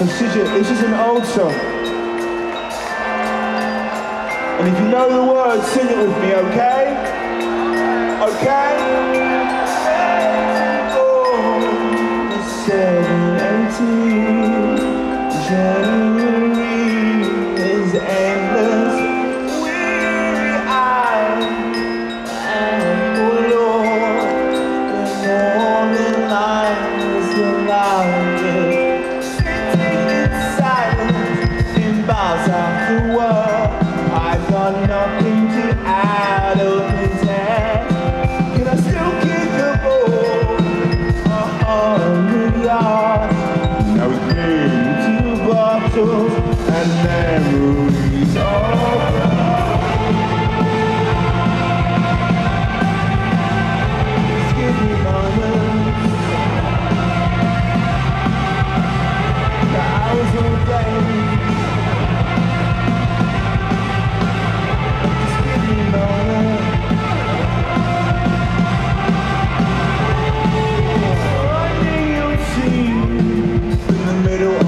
This is an old song. And if you know the words, sing it with me, okay? Okay? Oh, the 718 January is endless. Weary eyes and oh Lord, the morning light is the loudest. After work, I've got nothing to add or pretend. Can I still kick the ball 100 yards? Now we came to bottles and memories of skinny moments. The hours all day.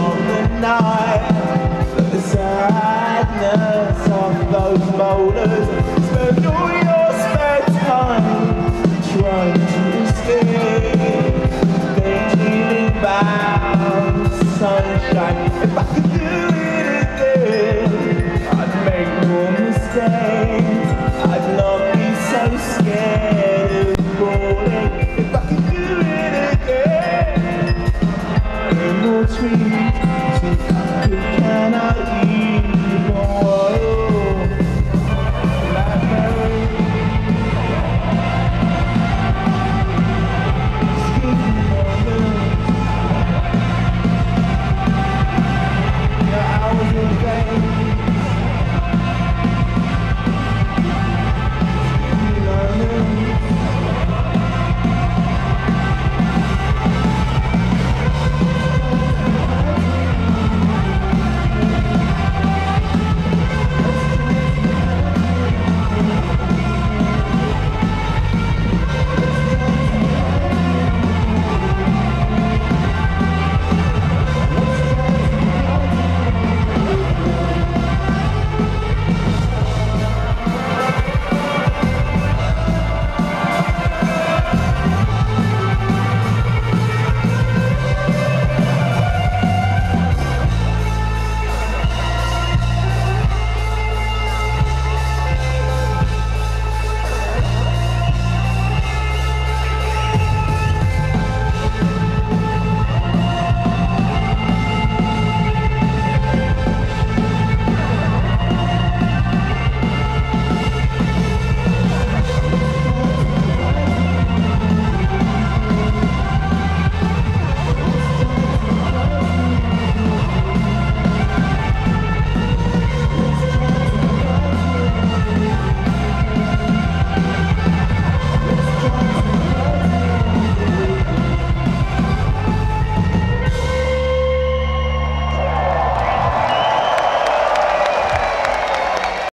The sadness of those boulders